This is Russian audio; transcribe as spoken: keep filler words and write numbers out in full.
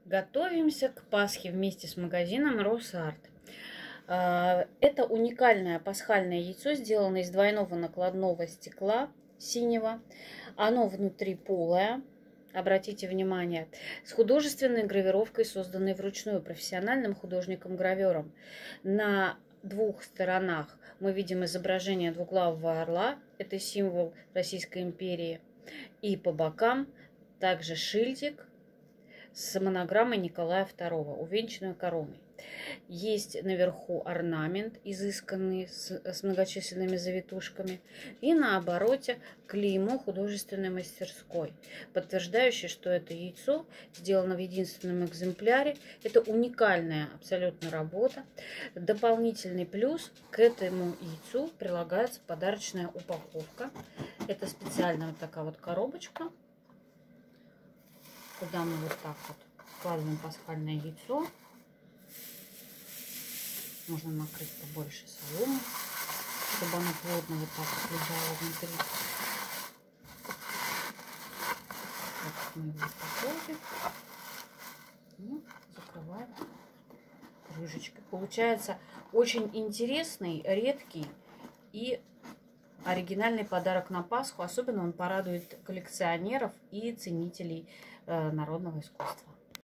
Готовимся к Пасхе вместе с магазином Росарт. Это уникальное пасхальное яйцо, сделано из двойного накладного стекла синего. Оно внутри полое. Обратите внимание, с художественной гравировкой, созданной вручную профессиональным художником-гравером. На двух сторонах мы видим изображение двуглавого орла, это символ Российской империи, и по бокам также шильдик с монограммой Николая второго, увенчанную короной. Есть наверху орнамент, изысканный, с, с многочисленными завитушками. И на обороте клеймо художественной мастерской, подтверждающее, что это яйцо сделано в единственном экземпляре. Это уникальная абсолютно работа. Дополнительный плюс: к этому яйцу прилагается подарочная упаковка. Это специальная вот такая вот коробочка, куда мы вот так вот складываем пасхальное яйцо. Можно накрыть побольше соломы, чтобы оно плотно вот так вот лежало внутри. Вот мы его упаковываем. Ну, закрываем крышечкой. Получается очень интересный, редкий и оригинальный подарок на Пасху. Особенно он порадует коллекционеров и ценителей э, народного искусства.